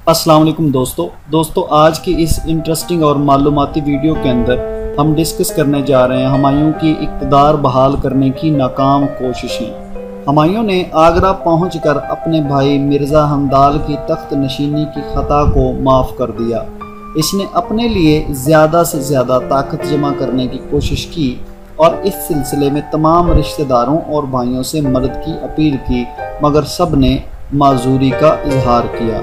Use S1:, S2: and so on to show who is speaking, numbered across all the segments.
S1: السلام علیکم دوستو آج کی اس انٹرسٹنگ اور معلوماتی ویڈیو کے اندر ہم ڈسکس کرنے جا رہے ہیں ہمایوں کی اقتدار بحال کرنے کی ناکام کوششیں۔ ہمایوں نے آگرہ پہنچ کر اپنے بھائی مرزا ہمدال کی تخت نشینی کی خطا کو معاف کر دیا۔ اس نے اپنے لیے زیادہ سے زیادہ طاقت جمع کرنے کی کوشش کی اور اس سلسلے میں تمام رشتہ داروں اور بھائیوں سے مدد کی اپیل کی، مگر سب نے معذوری کا اظہار کیا۔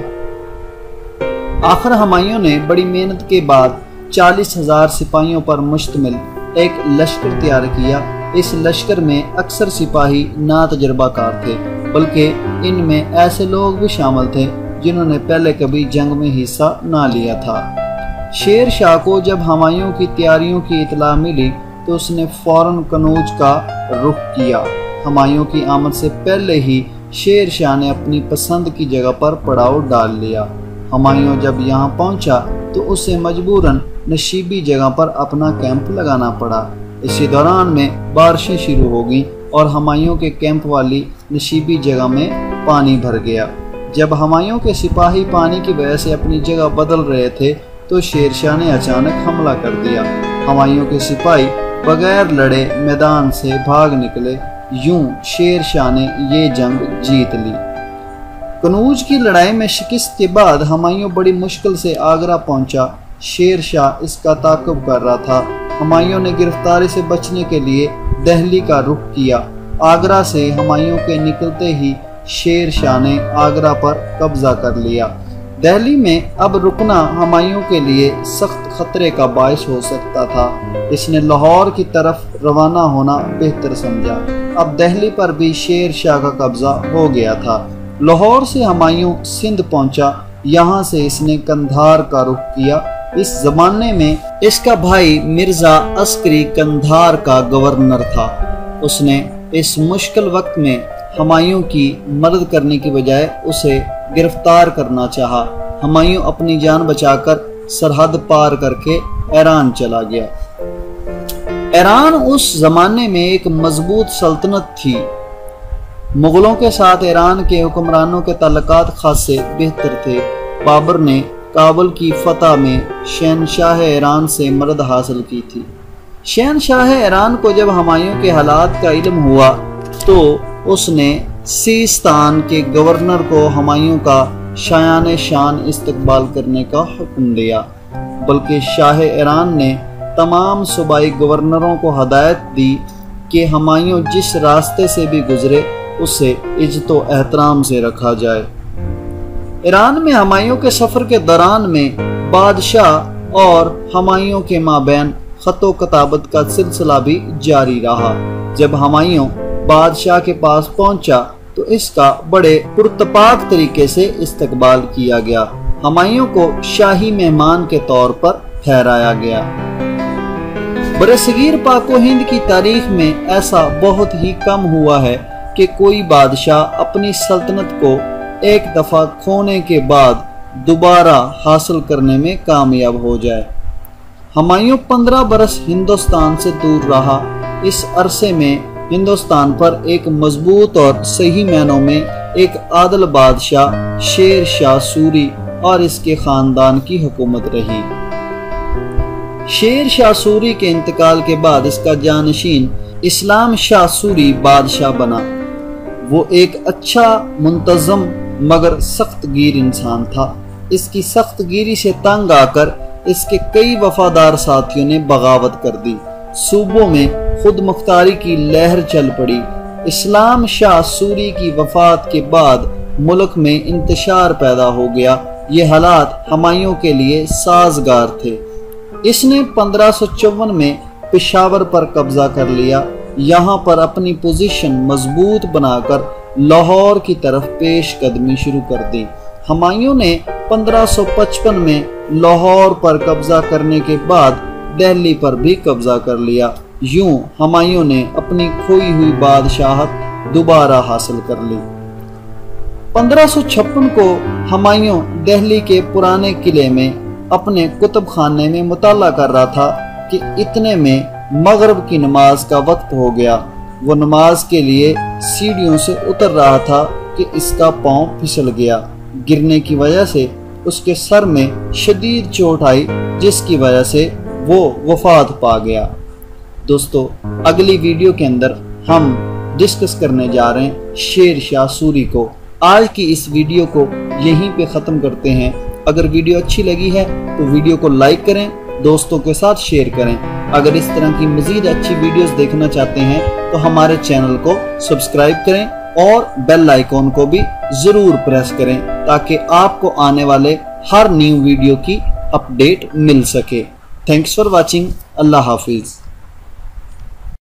S1: آخر ہمایوں نے بڑی محنت کے بعد 40,000 سپاہیوں پر مشتمل ایک لشکر تیار کیا۔ اس لشکر میں اکثر سپاہی نا تجربہ کار تھے، بلکہ ان میں ایسے لوگ بھی شامل تھے جنہوں نے پہلے کبھی جنگ میں حصہ نہ لیا تھا۔ شیر شاہ کو جب ہمایوں کی تیاریوں کی اطلاع ملی تو اس نے فوراً کنوج کا رخ کیا۔ ہمایوں کی آمد سے پہلے ہی شیر شاہ نے اپنی پسند کی جگہ پر پڑاؤ ڈال لیا۔ ہمایوں جب یہاں پہنچا تو اسے مجبوراً نشیبی جگہ پر اپنا کیمپ لگانا پڑا۔ اسی دوران میں بارشیں شروع ہو گئیں اور ہمایوں کے کیمپ والی نشیبی جگہ میں پانی بھر گیا۔ جب ہمایوں کے سپاہی پانی کی وجہ سے اپنی جگہ بدل رہے تھے تو شیر شاہ نے اچانک حملہ کر دیا۔ ہمایوں کے سپاہی بغیر لڑے میدان سے بھاگ نکلے۔ یوں شیر شاہ نے یہ جنگ جیت لی۔ کنوج کی لڑائی میں شکست کے بعد ہمایوں بڑی مشکل سے آگرہ پہنچا۔ شیر شاہ اس کا تعاقب کر رہا تھا۔ ہمایوں نے گرفتاری سے بچنے کے لیے دہلی کا رخ کیا۔ آگرہ سے ہمایوں کے نکلتے ہی شیر شاہ نے آگرہ پر قبضہ کر لیا۔ دہلی میں اب رکنا ہمایوں کے لیے سخت خطرے کا باعث ہو سکتا تھا۔ اس نے لاہور کی طرف روانہ ہونا بہتر سمجھا۔ اب دہلی پر بھی شیر شاہ کا قبضہ ہو گیا تھا۔ لاہور سے ہمایوں سندھ پہنچا۔ یہاں سے اس نے قندھار کا رخ کیا۔ اس زمانے میں اس کا بھائی مرزا عسکری قندھار کا گورنر تھا۔ اس نے اس مشکل وقت میں ہمایوں کی مدد کرنے کی بجائے اسے گرفتار کرنا چاہا۔ ہمایوں اپنی جان بچا کر سرحد پار کر کے ایران چلا گیا۔ ایران اس زمانے میں ایک مضبوط سلطنت تھی۔ مغلوں کے ساتھ ایران کے حکمرانوں کے تعلقات خاصے بہتر تھے۔ بابر نے کابل کی فتح میں شہنشاہ ایران سے مدد حاصل کی تھی۔ شہنشاہ ایران کو جب ہمایوں کے حالات کا علم ہوا تو اس نے سیستان کے گورنر کو ہمایوں کا شایان شان استقبال کرنے کا حکم دیا، بلکہ شاہ ایران نے تمام صوبائی گورنروں کو ہدایت دی کہ ہمایوں جس راستے سے بھی گزرے اسے عزت و احترام سے رکھا جائے۔ ایران میں ہمایوں کے سفر کے دوران میں بادشاہ اور ہمایوں کے مابین خط و کتابت کا سلسلہ بھی جاری رہا۔ جب ہمایوں بادشاہ کے پاس پہنچا تو اس کا بڑے پرتپاک طریقے سے استقبال کیا گیا۔ ہمایوں کو شاہی مہمان کے طور پر ٹھہرایا گیا۔ برصغیر پاک و ہند کی تاریخ میں ایسا بہت ہی کم ہوا ہے کہ کوئی بادشاہ اپنی سلطنت کو ایک دفعہ کھونے کے بعد دوبارہ حاصل کرنے میں کامیاب ہو جائے۔ ہمایوں 15 برس ہندوستان سے دور رہا۔ اس عرصے میں ہندوستان پر ایک مضبوط اور صحیح معنوں میں ایک عادل بادشاہ شیر شاہ سوری اور اس کے خاندان کی حکومت رہی۔ شیر شاہ سوری کے انتقال کے بعد اس کا جانشین اسلام شاہ سوری بادشاہ بنا۔ وہ ایک اچھا منتظم مگر سخت گیر انسان تھا۔ اس کی سخت گیری سے تنگ آ کر اس کے کئی وفادار ساتھیوں نے بغاوت کر دی۔ صوبوں میں خود مختاری کی لہر چل پڑی۔ اسلام شاہ سوری کی وفات کے بعد ملک میں انتشار پیدا ہو گیا۔ یہ حالات ہمایوں کے لیے سازگار تھے۔ اس نے 1554 میں پشاور پر قبضہ کر لیا۔ یہاں پر اپنی پوزیشن مضبوط بنا کر لاہور کی طرف پیش قدمی شروع کر دی۔ ہمایوں نے 1555 میں لاہور پر قبضہ کرنے کے بعد دہلی پر بھی قبضہ کر لیا۔ یوں ہمایوں نے اپنی کھوئی ہوئی بادشاہت دوبارہ حاصل کر لی۔ 1556 کو ہمایوں دہلی کے پرانے قلعے میں اپنے کتب خانے میں مطالعہ کر رہا تھا کہ اتنے میں مغرب کی نماز کا وقت ہو گیا۔ وہ نماز کے لیے سیڑھیوں سے اتر رہا تھا کہ اس کا پاؤں پھسل گیا۔ گرنے کی وجہ سے उसके सर में शदीद चोट आई जिसकी वजह से वो वफात पा गया। दोस्तों अगली वीडियो के अंदर हम डिस्कस करने जा रहे हैं शेर शाह सूरी को। आज की इस वीडियो को यहीं पे ख़त्म करते हैं। अगर वीडियो अच्छी लगी है तो वीडियो को लाइक करें, दोस्तों के साथ शेयर करें। अगर इस तरह की मज़ीद अच्छी वीडियोस देखना चाहते हैं तो हमारे चैनल को सब्सक्राइब करें और बेल आइकॉन को भी ज़रूर प्रेस करें ताकि आपको आने वाले हर न्यू वीडियो की अपडेट मिल सके। Thanks for watching. अल्लाह हाफिज़।